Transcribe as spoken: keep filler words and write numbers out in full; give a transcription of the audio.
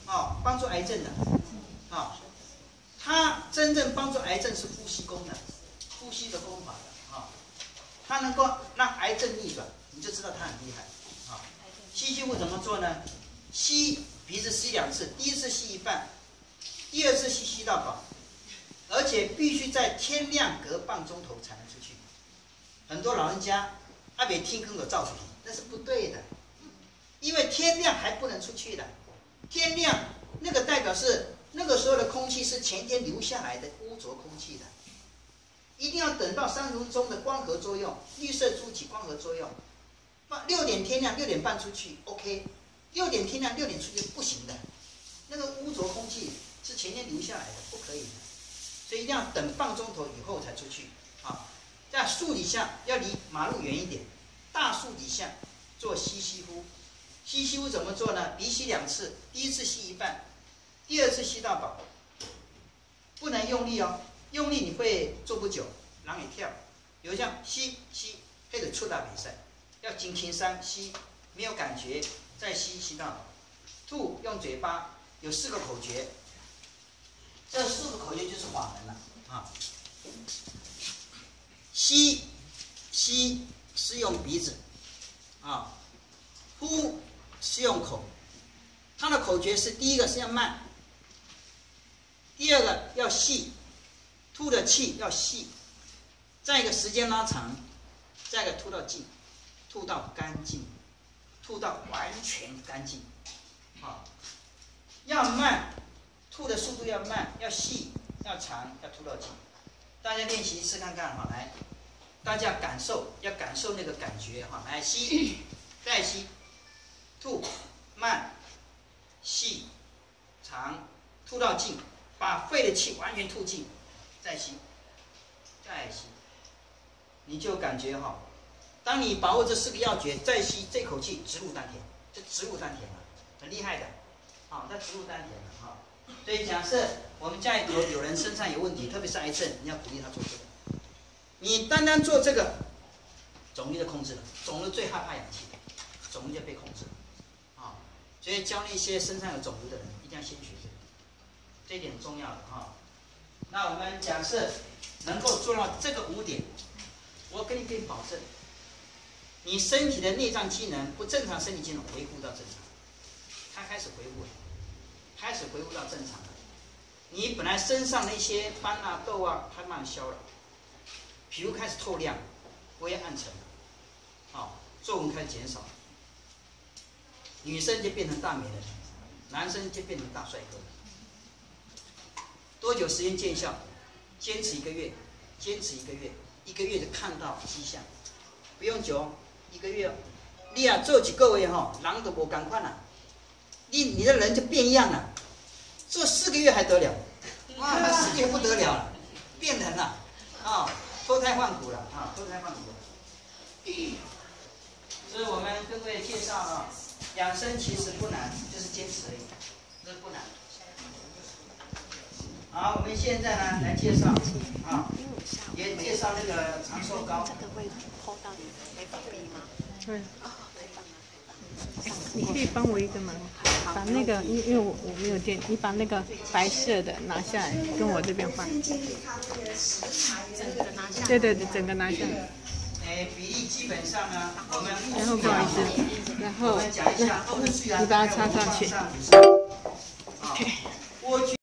哦，帮助癌症的，啊、哦，它真正帮助癌症是呼吸功能，呼吸的功法的，啊、哦，它能够让癌症逆转，你就知道它很厉害，啊、哦。吸吸呼怎么做呢？吸鼻子吸两次，第一次吸一半，第二次吸吸到饱，而且必须在天亮隔半钟头才能出去。很多老人家阿北听跟我照出去，那是不对的，因为天亮还不能出去的。天亮那个代表是那个时候的空气是前天留下来的污浊空气的，一定要等到三分钟的光合作用，绿色珠起光合作用，六点天亮六点半出去 OK， 六点天亮六点出去不行的，那个污浊空气是前天留下来的，不可以的，所以一定要等半钟头以后才出去啊。在树底下要离马路远一点，大树底下做吸吸呼。吸吸呼怎么做呢？鼻吸两次，第一次吸一半，第二次吸到饱，不能用力哦，用力你会做不久，人会跳。比如像吸吸，那个出大比赛，要轻轻伤吸，没有感觉，再吸吸到饱。吐用嘴巴，有四个口诀，这四个口诀就是法门了啊。吸吸是用鼻子啊，呼是用口。它的口诀是：第一个是要慢，第二个要细，吐的气要细，再一个时间拉长，再一个吐到尽，吐到干净，吐到完全干净。啊，要慢，吐的速度要慢，要细，要长，要吐到尽。大家练习一次看看哈，来，大家感受，要感受那个感觉哈，来吸，再吸，吐，慢，细，长，吐到尽，把肺的气完全吐尽，再吸，再吸，你就感觉哈，当你把握这四个要诀，再吸这口气直入丹田，这直入丹田了，很厉害的，好，它直入丹田了哈。所以假设我们家里头有人身上有问题，特别是癌症，你要鼓励他做这个。你单单做这个，肿瘤就控制了。肿瘤最害怕氧气，肿瘤就被控制了。啊，所以教那些身上有肿瘤的人，一定要先学这个，这一点很重要的哈。那我们假设能够做到这个五点，我跟你可以保证，你身体的内脏机能不正常，身体机能恢复到正常，它开始恢复了。开始恢复到正常了，你本来身上那些斑啊、痘啊，它慢慢消了，皮肤开始透亮，不会暗沉了，好，皱纹开始减少，女生就变成大美人，男生就变成大帅哥。多久时间见效？坚持一个月，坚持一个月，一个月就看到迹象，不用久，一个月哦。你啊做几个月吼，人都无同款啦。你你的人就变样了，做四个月还得了？哇，四个月不得了了，变人了，啊、哦，脱胎换骨了啊，脱胎换骨了。所以我们跟各位介绍啊，养生其实不难，就是坚持而已，这不难。好，我们现在呢来介绍啊，也介绍那个长寿膏。这个会 po 到你的 F B 吗？对。 你可以帮我一个忙，把那个，因因为我我没有电，你把那个白色的拿下来，跟我这边换。整个拿下来。对对对，整个拿下来。 哎，比例基本上呢，我们然后不好意思，然后我们讲一下， 你把它插上去。 OK。